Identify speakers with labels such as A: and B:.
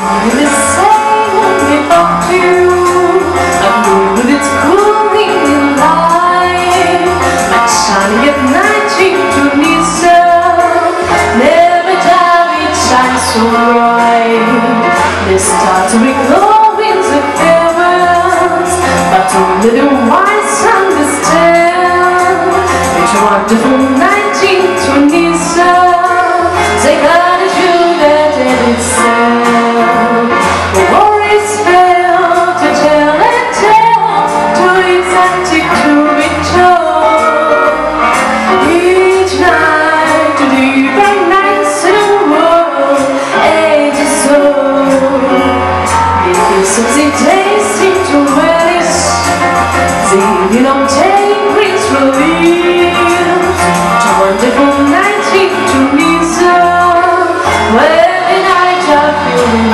A: the same only for two. A moon with its cooling light, like shining at night into Nisa. Never die, it shines so bright. The stars will glow in the heavens, but only the wise understand which wonderful night into Nisa. They got a jewel that in itself. The worries fail to tell and tell, too exotic to be told. Each night to the very nights in the world, ages old. It feels something tasty to relish. The long take brings relief to wonderful night into Nisa. When I feel